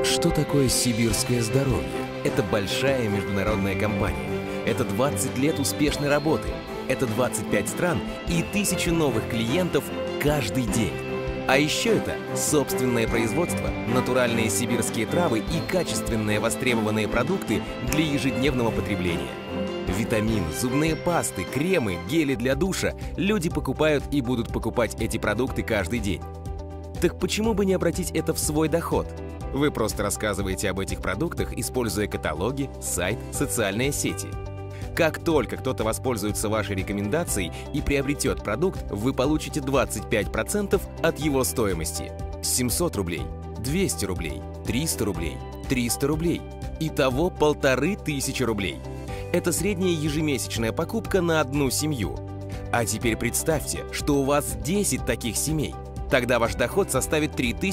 Что такое сибирское здоровье? Это большая международная компания. Это 20 лет успешной работы. Это 25 стран и тысячи новых клиентов каждый день. А еще это собственное производство, натуральные сибирские травы и качественные востребованные продукты для ежедневного потребления. Витамины, зубные пасты, кремы, гели для душа люди покупают и будут покупать эти продукты каждый день. Так почему бы не обратить это в свой доход? Вы просто рассказываете об этих продуктах, используя каталоги, сайт, социальные сети. Как только кто-то воспользуется вашей рекомендацией и приобретет продукт, вы получите 25% от его стоимости. 700 рублей, 200 рублей, 300 рублей, 300 рублей. Итого 1500 рублей. Это средняя ежемесячная покупка на одну семью. А теперь представьте, что у вас 10 таких семей. Тогда ваш доход составит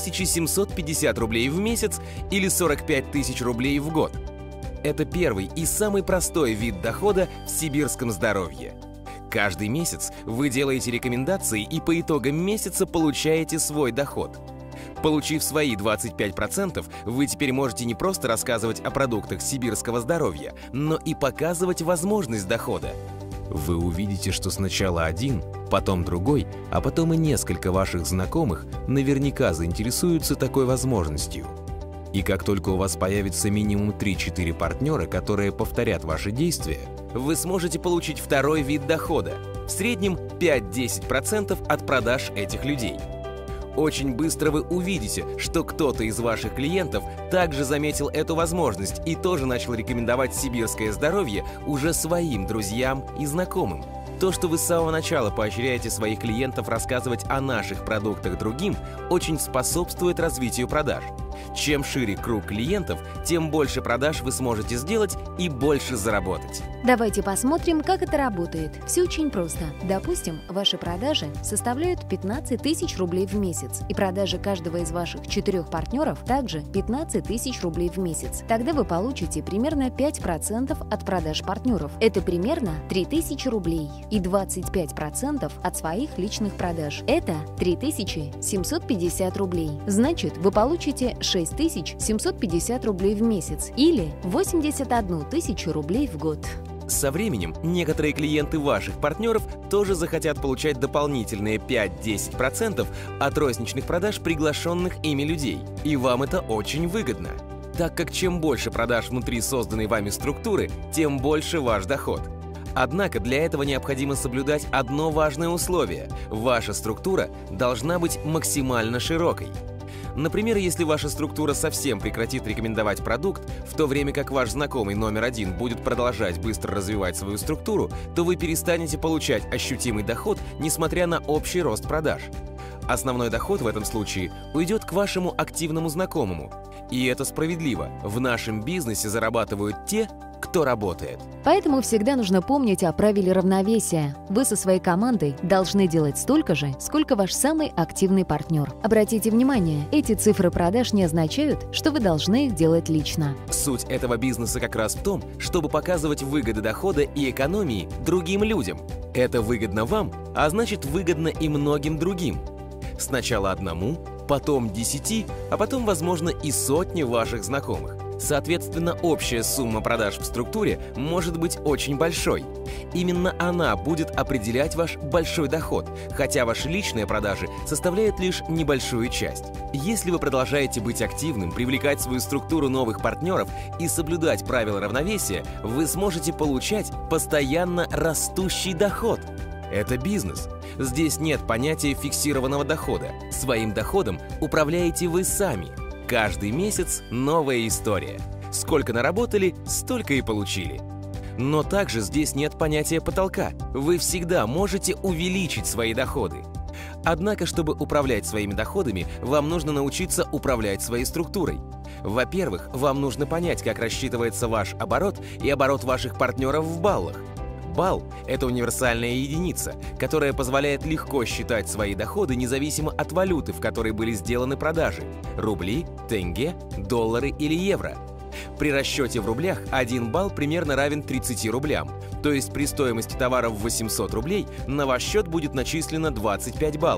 3750 рублей в месяц или 45 тысяч рублей в год. Это первый и самый простой вид дохода в сибирском здоровье. Каждый месяц вы делаете рекомендации и по итогам месяца получаете свой доход. Получив свои 25%, вы теперь можете не просто рассказывать о продуктах сибирского здоровья, но и показывать возможность дохода. Вы увидите, что сначала один, потом другой, а потом и несколько ваших знакомых наверняка заинтересуются такой возможностью. И как только у вас появится минимум 3-4 партнера, которые повторят ваши действия, вы сможете получить второй вид дохода, в среднем 5-10% от продаж этих людей. Очень быстро вы увидите, что кто-то из ваших клиентов также заметил эту возможность и тоже начал рекомендовать сибирское здоровье уже своим друзьям и знакомым. То, что вы с самого начала поощряете своих клиентов рассказывать о наших продуктах другим, очень способствует развитию продаж. Чем шире круг клиентов, тем больше продаж вы сможете сделать и больше заработать. Давайте посмотрим, как это работает. Все очень просто. Допустим, ваши продажи составляют 15 тысяч рублей в месяц, и продажи каждого из ваших 4 партнеров также 15 тысяч рублей в месяц. Тогда вы получите примерно 5% от продаж партнеров. Это примерно 3000 рублей. И 25% от своих личных продаж. Это 3750 рублей. Значит, вы получите 6750 рублей в месяц или 81 тысячу рублей в год. Со временем некоторые клиенты ваших партнеров тоже захотят получать дополнительные 5-10% от розничных продаж приглашенных ими людей. И вам это очень выгодно, так как чем больше продаж внутри созданной вами структуры, тем больше ваш доход. Однако для этого необходимо соблюдать одно важное условие – ваша структура должна быть максимально широкой. Например, если ваша структура совсем прекратит рекомендовать продукт, в то время как ваш знакомый номер один будет продолжать быстро развивать свою структуру, то вы перестанете получать ощутимый доход, несмотря на общий рост продаж. Основной доход в этом случае уйдет к вашему активному знакомому. И это справедливо. В нашем бизнесе зарабатывают те, кто работает. Поэтому всегда нужно помнить о правиле равновесия. Вы со своей командой должны делать столько же, сколько ваш самый активный партнер. Обратите внимание, эти цифры продаж не означают, что вы должны их делать лично. Суть этого бизнеса как раз в том, чтобы показывать выгоды дохода и экономии другим людям. Это выгодно вам, а значит выгодно и многим другим. Сначала одному, потом 10, а потом, возможно, и сотне ваших знакомых. Соответственно, общая сумма продаж в структуре может быть очень большой. Именно она будет определять ваш большой доход, хотя ваши личные продажи составляют лишь небольшую часть. Если вы продолжаете быть активным, привлекать в свою структуру новых партнеров и соблюдать правила равновесия, вы сможете получать постоянно растущий доход. Это бизнес. Здесь нет понятия фиксированного дохода. Своим доходом управляете вы сами. Каждый месяц новая история. Сколько наработали, столько и получили. Но также здесь нет понятия потолка. Вы всегда можете увеличить свои доходы. Однако, чтобы управлять своими доходами, вам нужно научиться управлять своей структурой. Во-первых, вам нужно понять, как рассчитывается ваш оборот и оборот ваших партнеров в баллах. Балл – это универсальная единица, которая позволяет легко считать свои доходы независимо от валюты, в которой были сделаны продажи – рубли, тенге, доллары или евро. При расчете в рублях 1 балл примерно равен 30 рублям, то есть при стоимости товара в 800 рублей на ваш счет будет начислено 25 баллов.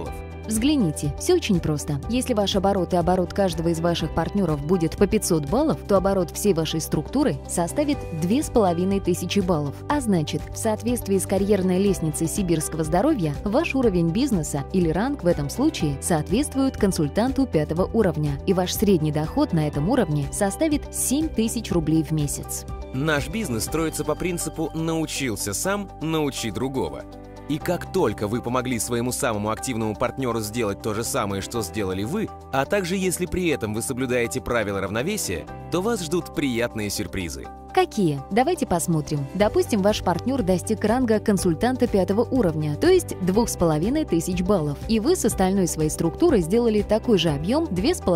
Взгляните, все очень просто. Если ваш оборот и оборот каждого из ваших партнеров будет по 500 баллов, то оборот всей вашей структуры составит 2500 баллов. А значит, в соответствии с карьерной лестницей сибирского здоровья, ваш уровень бизнеса или ранг в этом случае соответствует консультанту 5-го уровня, и ваш средний доход на этом уровне составит 7000 рублей в месяц. Наш бизнес строится по принципу «научился сам, научи другого». И как только вы помогли своему самому активному партнеру сделать то же самое, что сделали вы, а также если при этом вы соблюдаете правила равновесия, то вас ждут приятные сюрпризы. Какие? Давайте посмотрим. Допустим, ваш партнер достиг ранга консультанта 5-го уровня, то есть 2500 баллов, и вы с остальной своей структурой сделали такой же объем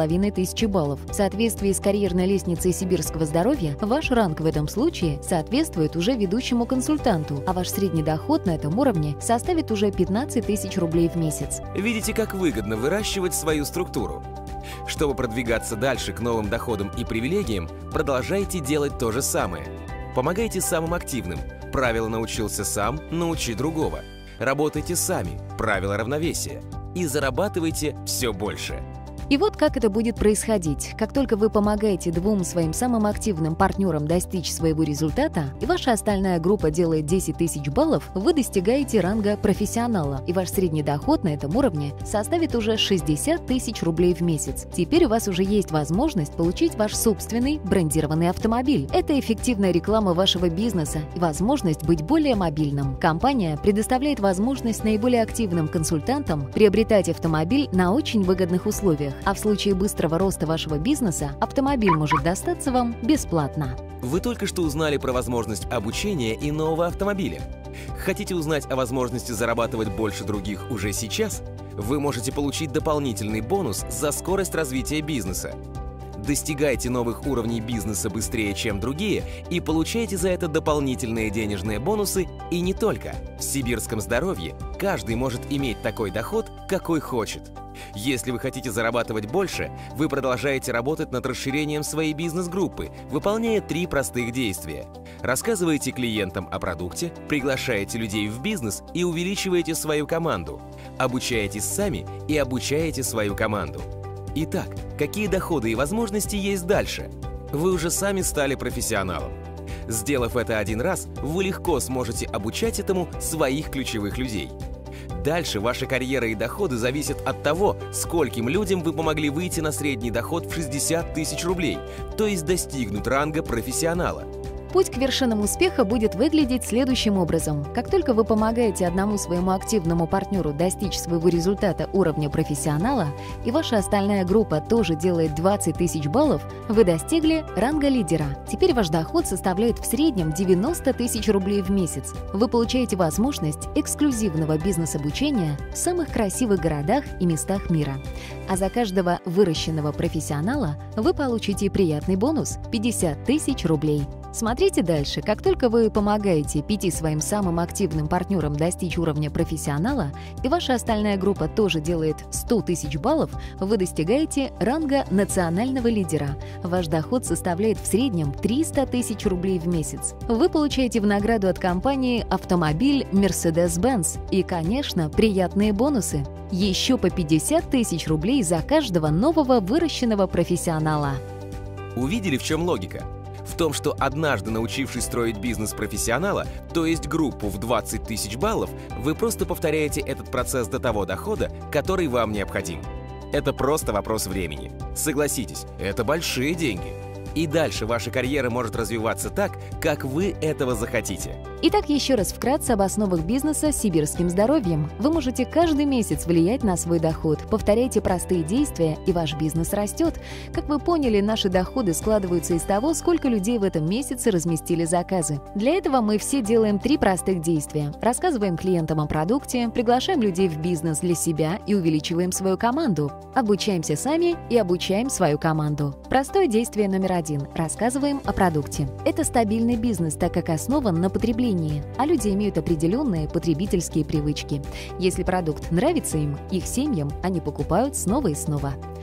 2500 баллов. В соответствии с карьерной лестницей сибирского здоровья, ваш ранг в этом случае соответствует уже ведущему консультанту, а ваш средний доход на этом уровне составит уже 15 000 рублей в месяц. Видите, как выгодно выращивать свою структуру? Чтобы продвигаться дальше к новым доходам и привилегиям, продолжайте делать то же самое. Помогайте самым активным. Правило «научился сам, научи другого». Работайте сами. Правило равновесия. И зарабатывайте все больше. И вот как это будет происходить. Как только вы помогаете двум своим самым активным партнерам достичь своего результата, и ваша остальная группа делает 10 000 баллов, вы достигаете ранга профессионала, и ваш средний доход на этом уровне составит уже 60 000 рублей в месяц. Теперь у вас уже есть возможность получить ваш собственный брендированный автомобиль. Это эффективная реклама вашего бизнеса и возможность быть более мобильным. Компания предоставляет возможность наиболее активным консультантам приобретать автомобиль на очень выгодных условиях. А в случае быстрого роста вашего бизнеса автомобиль может достаться вам бесплатно. Вы только что узнали про возможность обучения и нового автомобиля. Хотите узнать о возможности зарабатывать больше других уже сейчас? Вы можете получить дополнительный бонус за скорость развития бизнеса. Достигайте новых уровней бизнеса быстрее, чем другие, и получайте за это дополнительные денежные бонусы, и не только. В сибирском здоровье каждый может иметь такой доход, какой хочет. Если вы хотите зарабатывать больше, вы продолжаете работать над расширением своей бизнес-группы, выполняя 3 простых действия. Рассказываете клиентам о продукте, приглашаете людей в бизнес и увеличиваете свою команду. Обучаетесь сами и обучаете свою команду. Итак, какие доходы и возможности есть дальше? Вы уже сами стали профессионалом. Сделав это один раз, вы легко сможете обучать этому своих ключевых людей. Дальше ваша карьера и доходы зависят от того, скольким людям вы помогли выйти на средний доход в 60 000 рублей, то есть достигнуть ранга профессионала. Путь к вершинам успеха будет выглядеть следующим образом. Как только вы помогаете одному своему активному партнеру достичь своего результата уровня профессионала, и ваша остальная группа тоже делает 20 000 баллов, вы достигли ранга лидера. Теперь ваш доход составляет в среднем 90 000 рублей в месяц. Вы получаете возможность эксклюзивного бизнес-обучения в самых красивых городах и местах мира. А за каждого выращенного профессионала вы получите приятный бонус – 50 000 рублей. Смотрите дальше. Как только вы помогаете 5 своим самым активным партнерам достичь уровня профессионала, и ваша остальная группа тоже делает 100 000 баллов, вы достигаете ранга национального лидера. Ваш доход составляет в среднем 300 000 рублей в месяц. Вы получаете в награду от компании автомобиль Mercedes-Benz и, конечно, приятные бонусы. Еще по 50 000 рублей за каждого нового выращенного профессионала. Увидели, в чем логика? В том, что однажды научившись строить бизнес профессионала, то есть группу в 20 000 баллов, вы просто повторяете этот процесс до того дохода, который вам необходим. Это просто вопрос времени. Согласитесь, это большие деньги. И дальше ваша карьера может развиваться так, как вы этого захотите. Итак, еще раз вкратце об основах бизнеса с сибирским здоровьем. Вы можете каждый месяц влиять на свой доход. Повторяйте простые действия, и ваш бизнес растет. Как вы поняли, наши доходы складываются из того, сколько людей в этом месяце разместили заказы. Для этого мы все делаем 3 простых действия. Рассказываем клиентам о продукте, приглашаем людей в бизнес для себя и увеличиваем свою команду. Обучаемся сами и обучаем свою команду. Простое действие номер 1. Рассказываем о продукте. Это стабильный бизнес, так как основан на потреблении, а люди имеют определенные потребительские привычки. Если продукт нравится им, их семьям, они покупают снова и снова.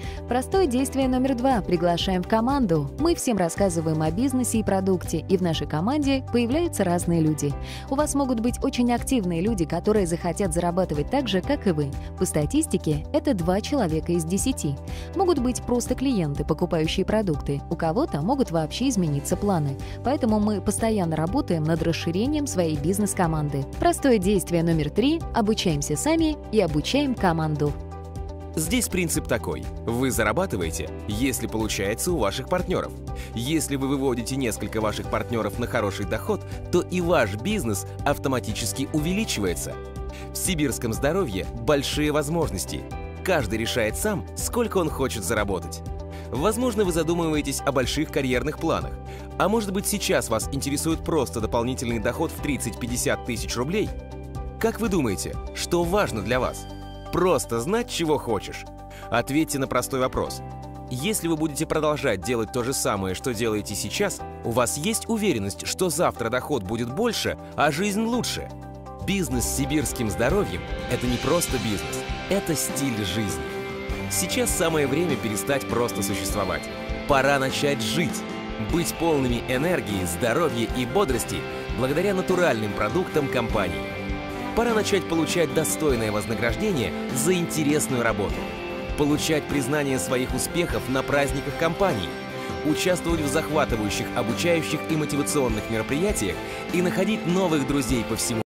Простое действие номер 2. Приглашаем в команду. Мы всем рассказываем о бизнесе и продукте, и в нашей команде появляются разные люди. У вас могут быть очень активные люди, которые захотят зарабатывать так же, как и вы. По статистике, это 2 человека из 10. Могут быть просто клиенты, покупающие продукты. У кого-то могут вообще измениться планы. Поэтому мы постоянно работаем над расширением своей бизнес-команды. Простое действие номер 3. Обучаемся сами и обучаем команду. Здесь принцип такой. Вы зарабатываете, если получается у ваших партнеров. Если вы выводите несколько ваших партнеров на хороший доход, то и ваш бизнес автоматически увеличивается. В сибирском здоровье большие возможности. Каждый решает сам, сколько он хочет заработать. Возможно, вы задумываетесь о больших карьерных планах. А может быть, сейчас вас интересует просто дополнительный доход в 30-50 тысяч рублей? Как вы думаете, что важно для вас? Просто знать, чего хочешь? Ответьте на простой вопрос. Если вы будете продолжать делать то же самое, что делаете сейчас, у вас есть уверенность, что завтра доход будет больше, а жизнь лучше? Бизнес с сибирским здоровьем – это не просто бизнес, это стиль жизни. Сейчас самое время перестать просто существовать. Пора начать жить, быть полными энергии, здоровья и бодрости благодаря натуральным продуктам компании. Пора начать получать достойное вознаграждение за интересную работу, получать признание своих успехов на праздниках компании, участвовать в захватывающих, обучающих и мотивационных мероприятиях и находить новых друзей по всему